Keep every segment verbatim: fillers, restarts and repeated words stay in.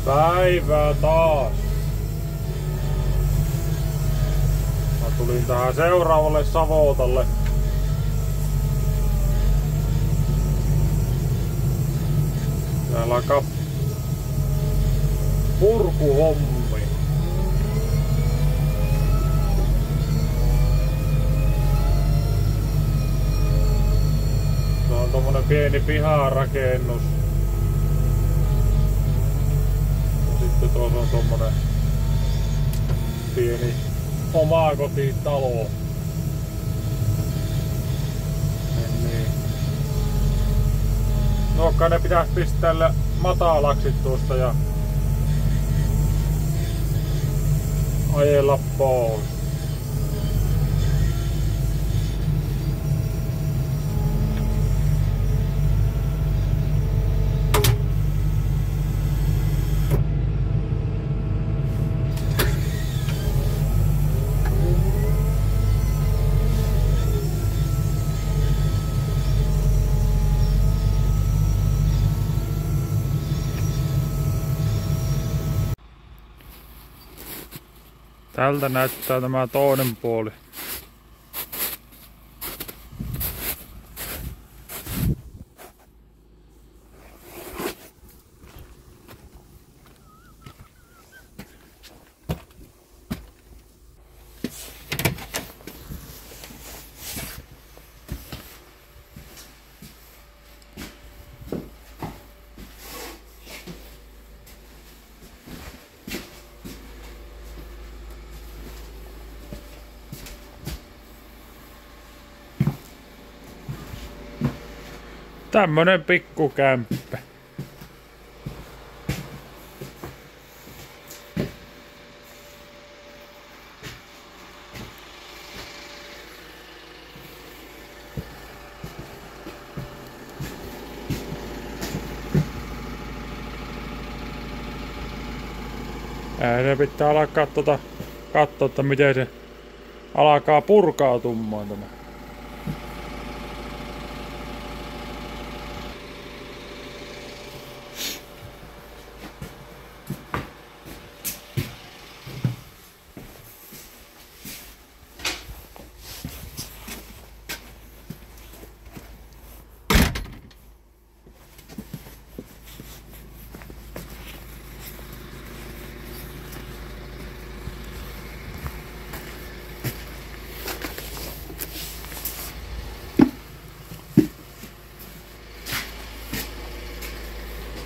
Päivää taas. Mä tulin tähän seuraavalle savotalle. Täällä alkaa purkuhommi. Se on tommonen pieni piharakennus. Sitten tuossa on tommonen pieni omakotitalo. Niin, niin. Nokka ne pitäis pistää matalaksi tuosta ja ajella pois. Tältä näyttää tämä toinen puoli. Tämmönen pikkukämppä. Ää, pitää alkaa tuota katsoa, että miten se alkaa purkautumaan tämä.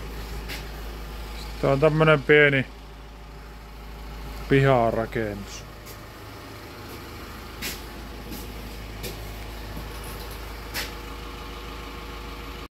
Tämä on tämmönen pieni piharakennus.